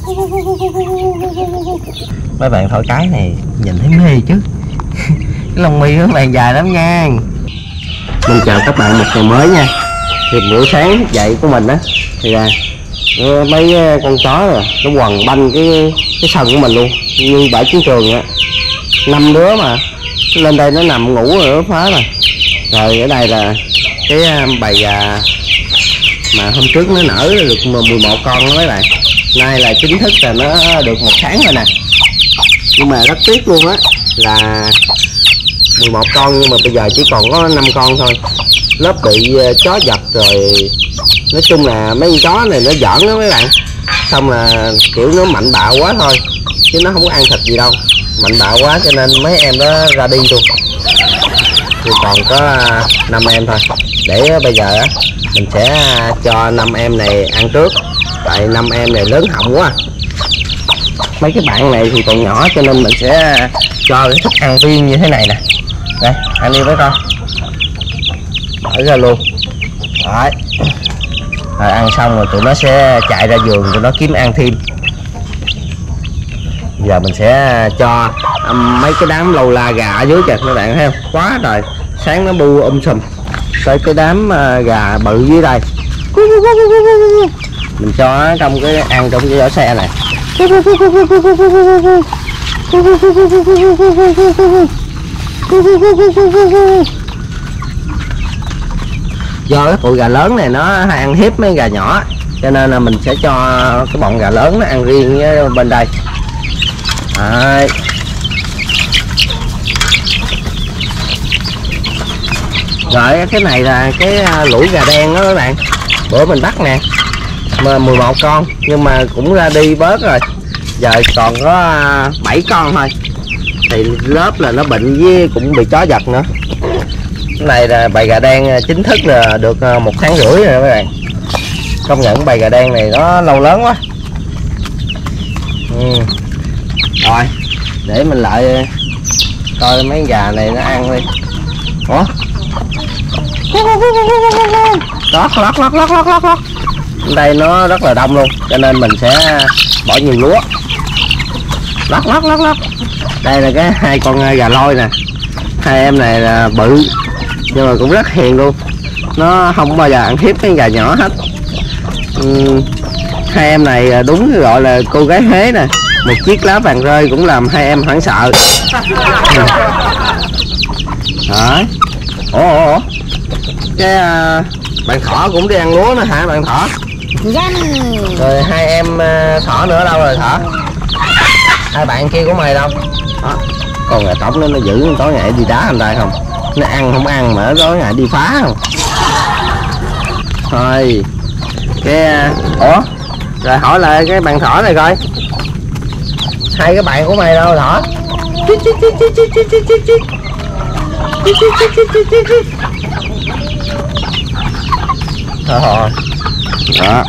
Mấy bạn thổi cái này nhìn thấy mê chứ. Cái lông mi của mấy bạn dài lắm nha. Mình chào các bạn một ngày mới nha. Thì buổi sáng thức dậy của mình á thì mấy con chó rồi nó quằn banh cái sân của mình luôn, như bãi chiến trường á. 5 đứa mà lên đây nó nằm ngủ rồi nó phá rồi. Rồi ở đây là cái bầy gà mà hôm trước nó nở được 11 con đó mấy bạn. Nay là chính thức là nó được 1 tháng rồi nè. Nhưng mà rất tiếc luôn á là 11 con nhưng mà bây giờ chỉ còn có 5 con thôi. Lớp bị chó giật rồi. Nói chung là mấy con chó này nó giỡn đó mấy bạn. Xong là kiểu nó mạnh bạo quá thôi, chứ nó không có ăn thịt gì đâu. Mạnh bạo quá cho nên mấy em đó ra đi luôn. Thì còn có 5 em thôi. Để bây giờ á mình sẽ cho 5 em này ăn trước. Tại 5 em này lớn họng quá. Mấy cái bạn này thì còn nhỏ cho nên mình sẽ cho cái thức ăn riêng như thế này nè. Đây, ăn đi với con. Bỏ ra luôn. Đấy. Rồi ăn xong rồi tụi nó sẽ chạy ra vườn tụi nó kiếm ăn thêm. Giờ mình sẽ cho mấy cái đám lâu la gà ở dưới kìa các bạn thấy không? Quá trời. Sáng nó bu sùm. Tới cái đám gà bự dưới đây. Mình cho trong cái ăn trong cái vỏ xe này. Do cái tụi gà lớn này nó hay ăn hiếp mấy gà nhỏ cho nên là mình sẽ cho cái bọn gà lớn nó ăn riêng với bên đây. Đấy. Rồi cái này là cái lũ gà đen đó các bạn. Bữa mình bắt nè mà 11 con nhưng mà cũng ra đi bớt rồi. Giờ còn có 7 con thôi. Thì lớp là nó bệnh với cũng bị chó giật nữa. Cái này là bầy gà đen chính thức là được 1 tháng rưỡi rồi các bạn. Công nhận bầy gà đen này nó lâu lớn quá. Rồi để mình lại coi mấy gà này nó ăn đi. Ủa? Lót. Đây nó rất là đông luôn cho nên mình sẽ bỏ nhiều lúa. Lót. Đây là cái 2 con gà lôi nè. 2 em này là bự nhưng mà cũng rất hiền luôn. Nó không bao giờ ăn hiếp cái gà nhỏ hết. 2 em này đúng gọi là cô gái Huế nè. Một chiếc lá vàng rơi cũng làm 2 em hoảng sợ. Đó. Ủa. Cái bạn thỏ cũng đi ăn lúa nữa hả bạn thỏ? Rồi 2 em thỏ nữa đâu rồi thỏ? 2 bạn kia của mày đâu? Đó. Con gà trống nó giữ tối ngày đi đá anh đây không? Nó ăn không ăn mà tối ngày đi phá không? Thôi cái ủa rồi hỏi lại cái bạn thỏ này coi. 2 cái bạn của mày đâu thỏ? Thôi đó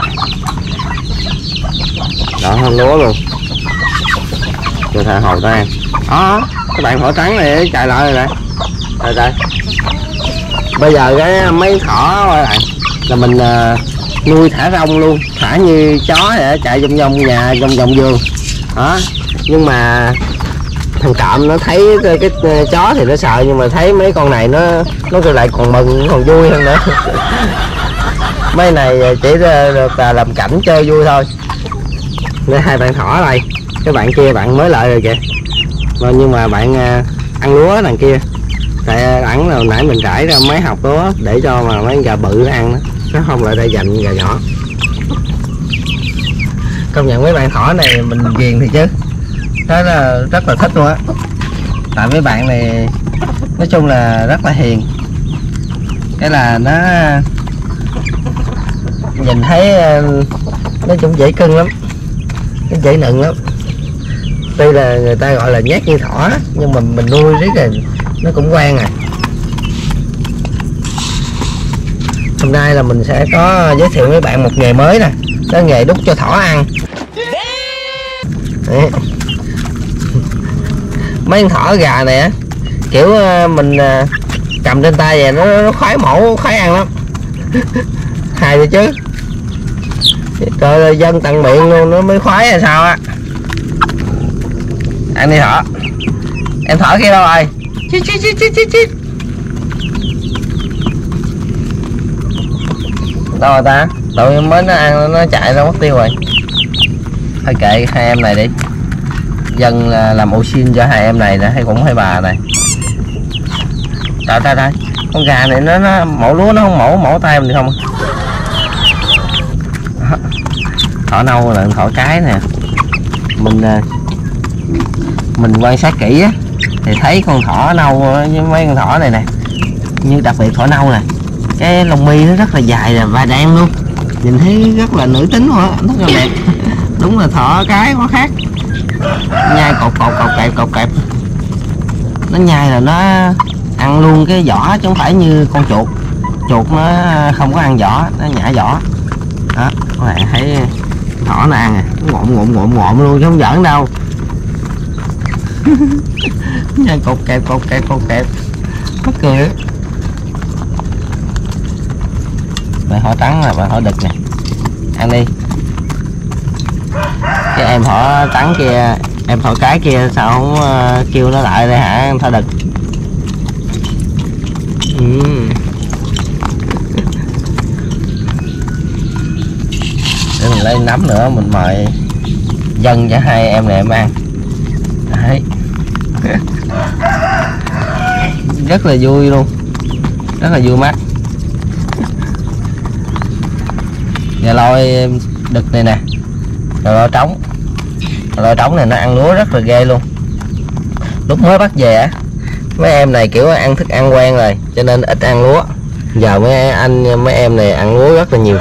đó hơn lúa luôn cho thằng hồi ta ăn. Đó các bạn thỏ trắng này chạy lại rồi nè. Đây bây giờ cái mấy thỏ bạn là mình nuôi thả rông luôn, thả như chó vậy, chạy vòng nhà vòng vườn đó. Nhưng mà thằng Cọm nó thấy cái chó thì nó sợ, nhưng mà thấy mấy con này nó lại còn mừng còn vui hơn nữa. Mấy này chỉ được làm cảnh chơi vui thôi. Đây 2 bạn thỏ đây, cái bạn kia bạn mới lại rồi kìa. Nhưng mà bạn ăn lúa đằng kia, tại ẵng là nãy mình trải ra mấy hộp lúa để cho mà mấy gà bự nó ăn đó, nó không lại đây dành gà nhỏ. Công nhận mấy bạn thỏ này mình ghiền thì chứ, đó là rất là thích luôn á. Tại mấy bạn này nói chung là rất là hiền, cái là nó nhìn thấy nó cũng dễ cưng lắm, nó dễ nựng lắm. Tuy là người ta gọi là nhát như thỏ nhưng mà mình nuôi riết rồi nó cũng quen à. Hôm nay là mình sẽ có giới thiệu với bạn một nghề mới nè, đó là nghề đút cho thỏ ăn. Đấy. Mấy con thỏ gà này á, kiểu mình cầm trên tay vậy nó khoái mổ khoái ăn lắm. Hay rồi chứ. Trời ơi, dân tận miệng luôn nó mới khoái hay sao á. Ăn đi Thỏ. Em Thỏ kia đâu rồi? Chít. Đâu rồi ta? Tụi mới nó ăn nó chạy nó mất tiêu rồi. Thôi kệ hai em này đi. Dân làm ô xin cho hai em này nè, hay cũng hai bà này. Trời, con gà này nó mổ lúa nó không mổ tay mình được không? Thỏ nâu là thỏ cái nè. Mình quan sát kỹ á thì thấy con thỏ nâu với mấy con thỏ này nè, như đặc biệt thỏ nâu nè, cái lông mi nó rất là dài và đen luôn, nhìn thấy rất là nữ tính luôn á, rất là đẹp. Đúng là thỏ cái có khác. Nhai cột kẹp. Nó nhai là nó ăn luôn cái vỏ chứ không phải như con chuột. Chuột nó không có ăn vỏ, nó nhả vỏ. Đó, các bạn thấy thỏ nó ăn ngộm luôn chứ không giỡn đâu. Nhai cột kẹp. Mắc cười á. Bạn thỏ trắng là bạn thỏ đực nè. Ăn đi. Cái em thỏ trắng kia, em thỏ cái kia sao không kêu nó lại đây hả em thỏ đực? Để mình lấy nấm nữa mình mời dân cho hai em này em ăn. Đấy. Rất là vui luôn, rất là vui mắt. Gà lôi đực này nè, gà lôi trống này nó ăn lúa rất là ghê luôn. Lúc mới bắt về á, mấy em này kiểu ăn thức ăn quen rồi cho nên ít ăn lúa. Giờ mấy em này ăn lúa rất là nhiều.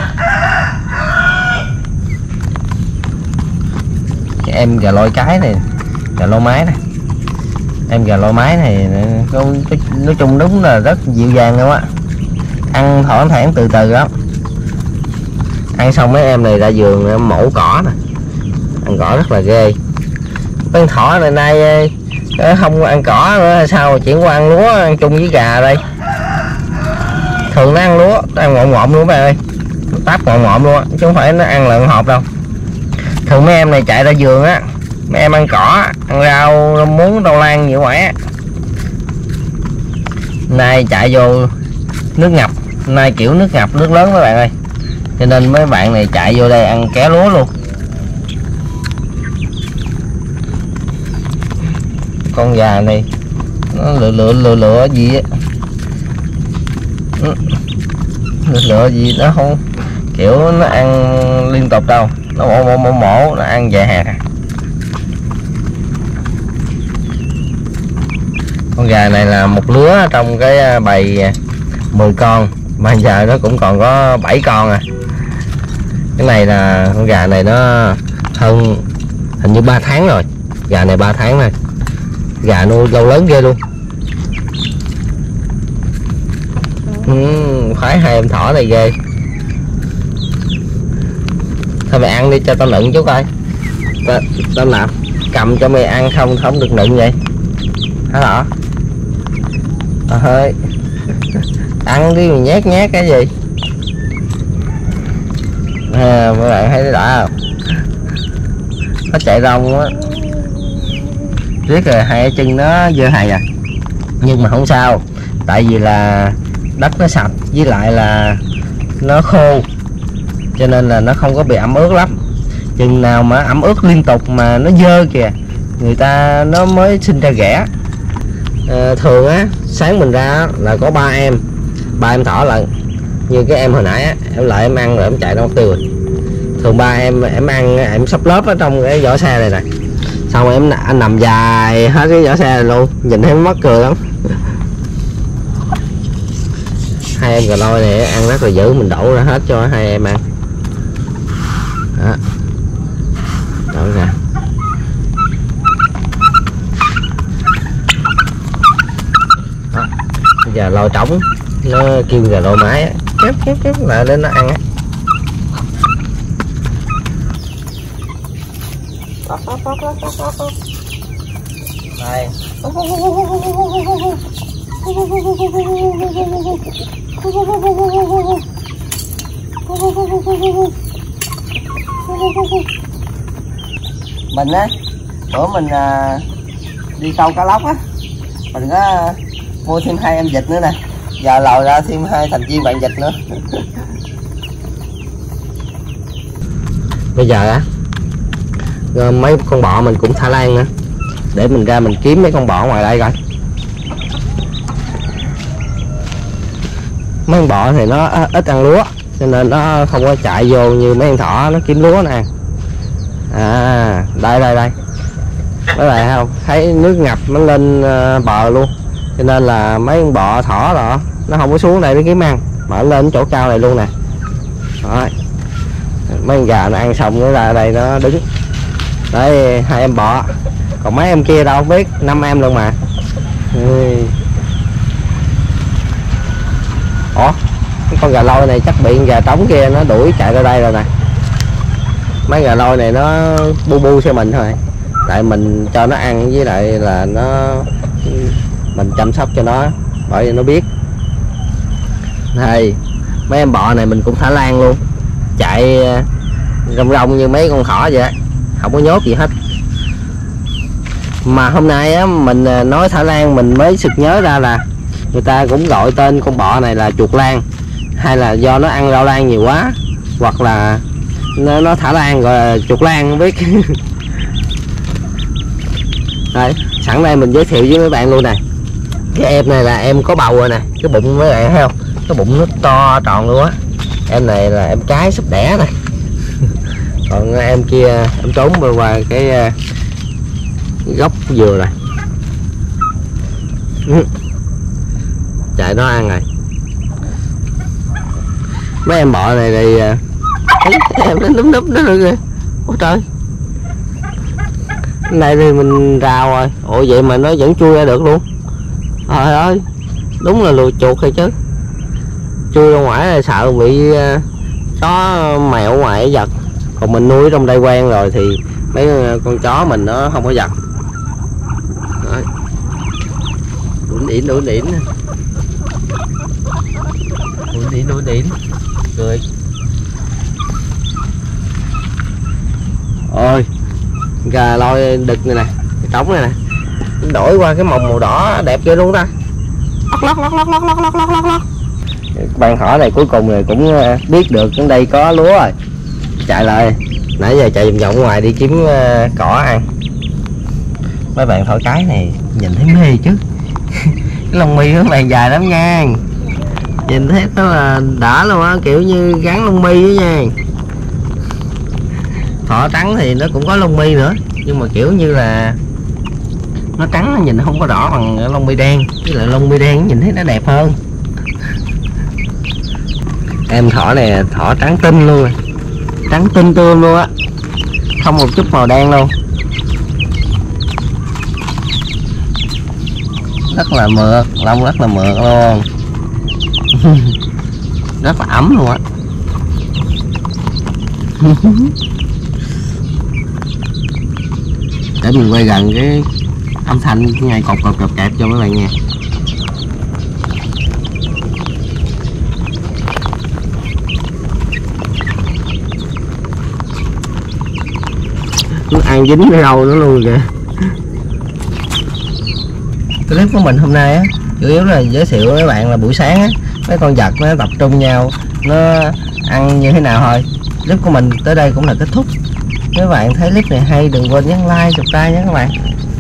Cái em gà lôi cái này, gà lôi mái này, em gà lôi mái này nói chung đúng là rất dịu dàng luôn á, ăn thoải thản từ từ lắm. Ăn xong mấy em này ra vườn mổ cỏ nè, ăn cỏ rất là ghê. Con thỏ này nay không ăn cỏ nữa sao chuyển qua ăn lúa, ăn chung với gà đây. Thường nó ăn lúa, nó ăn ngộm luôn các bạn ơi, nó táp ngộm luôn á, chứ không phải nó ăn lợn hộp đâu. Thường mấy em này chạy ra vườn á, mấy em ăn cỏ, ăn rau muống rau lan nhiều quả. Nay chạy vô nước ngập, nay kiểu nước ngập nước lớn các bạn ơi, cho nên mấy bạn này chạy vô đây ăn ké lúa luôn. Con gà này nó lựa gì á, lựa gì nó không kiểu nó ăn liên tục đâu, nó mổ nó ăn vài hạt à. Con gà này là một lứa trong cái bầy 10 con mà giờ nó cũng còn có 7 con à. Cái này là con gà này nó hơn hình như 3 tháng rồi, gà này 3 tháng rồi, gà nuôi lâu lớn ghê luôn. Khoái hai em thỏ này ghê. Thôi mày ăn đi cho tao nựng chút coi. Tao nạp cầm cho mày ăn không được nựng vậy hả Thỏ? Hơi ăn đi mày nhét cái gì à, mấy bạn thấy đã không? Nó chạy rong á, riết rồi hai cái chân nó dơ hài à, nhưng mà không sao, tại vì là đất nó sạch với lại là nó khô cho nên là nó không có bị ẩm ướt lắm. Chừng nào mà ẩm ướt liên tục mà nó dơ kìa, người ta nó mới sinh ra ghẻ. Thường á sáng mình ra là có ba em thỏ lận, như cái em hồi nãy á, em lại em ăn rồi em chạy ra mất tiêu rồi. Thường ba em ăn em sắp lớp ở trong cái vỏ xe này nè, xong rồi em nằm dài hết cái vỏ xe này luôn, nhìn thấy mắc cười lắm. Hai em gà lôi này ăn rất là dữ, mình đổ ra hết cho hai em ăn đó, đổ ra. Đó. Bây giờ lôi trống nó kêu gà lôi mái á, kéo lại đến nó ăn á. Đây. Mình á, bữa mình đi câu cá lóc á, mình có mua thêm 2 em vịt nữa nè, giờ lòi ra thêm 2 thành viên bạn vịt nữa. Bây giờ á, mấy con bọ mình cũng thả lan nữa, để mình ra mình kiếm mấy con bọ ngoài đây coi. Mấy con bọ thì nó ít ăn lúa cho nên nó không có chạy vô như mấy con thỏ nó kiếm lúa nè. À đây mấy bạn thấy không, thấy nước ngập nó lên bờ luôn, cho nên là mấy con bọ thỏ đó nó không có xuống đây để kiếm ăn mà nó lên chỗ cao này luôn nè. Rồi mấy con gà nó ăn xong nó ra đây nó đứng đây. 2 em bọ, còn mấy em kia đâu không biết, 5 em luôn mà. Ủa cái con gà lôi này chắc bị con gà trống kia nó đuổi chạy ra đây rồi nè. Mấy gà lôi này nó bu bu cho mình thôi, tại mình cho nó ăn với lại là mình chăm sóc cho nó, bởi vì nó biết. Đây mấy em bọ này mình cũng thả lan luôn, chạy rong rong như mấy con thỏ vậy, không có nhốt gì hết. Mà hôm nay á mình nói thả lan mình mới sực nhớ ra là người ta cũng gọi tên con bọ này là chuột lan, hay là do nó ăn rau lan nhiều quá, hoặc là nó thả lan gọi là chuột lan không biết. Đây, sẵn đây mình giới thiệu với mấy bạn luôn nè. Cái em này là em có bầu rồi nè, cái bụng mấy bạn thấy không, cái bụng nó to tròn luôn á. Em này là em cái sắp đẻ này. Còn em kia em trốn qua cái gốc dừa này. Chạy nó ăn rồi. Mấy em bọ này thì em nó núp núp đó rồi kìa. Ôi trời, cái này thì mình rào rồi. Ủa vậy mà nó vẫn chui ra được luôn. Trời ơi, đúng là lùi chuột hay chứ. Chui ra ngoài là sợ bị chó mèo ngoài giật. Còn mình nuôi trong đây quen rồi thì mấy con chó mình nó không có giật. Đấy. Đuổi đỉn cười. Ôi gà lôi đực này nè, cái trống này nè, đổi qua cái mồng màu đỏ đẹp kia luôn ta. Lóc. Bạn thỏ này cuối cùng rồi cũng biết được ở đây có lúa rồi, chạy lại. Nãy giờ chạy vòng vòng ngoài đi kiếm cỏ ăn. Mấy bạn thỏ cái này nhìn thấy mê chứ. Cái lông mi của bạn dài lắm nha, nhìn thấy nó là đỏ luôn á, kiểu như gắn lông mi với nha. Thỏ trắng thì nó cũng có lông mi nữa, nhưng mà kiểu như là nó trắng, nó nhìn không có đỏ bằng lông mi đen, với lại lông mi đen nhìn thấy nó đẹp hơn. Em thỏ này thỏ trắng tinh luôn, trắng tinh tươm luôn á, không một chút màu đen luôn. Rất là mượt, lông rất là mượt luôn. Rất là ấm luôn á. Để mình quay gần cái âm thanh ngay cột kẹp cho mấy bạn nghe. Nó ăn dính cái râu nó luôn kìa. Clip của mình hôm nay á chủ yếu là giới thiệu với các bạn là buổi sáng á, mấy con vật nó tập trung nhau nó ăn như thế nào thôi. Clip của mình tới đây cũng là kết thúc. Nếu các bạn thấy clip này hay đừng quên nhấn like, subscribe nhé các bạn.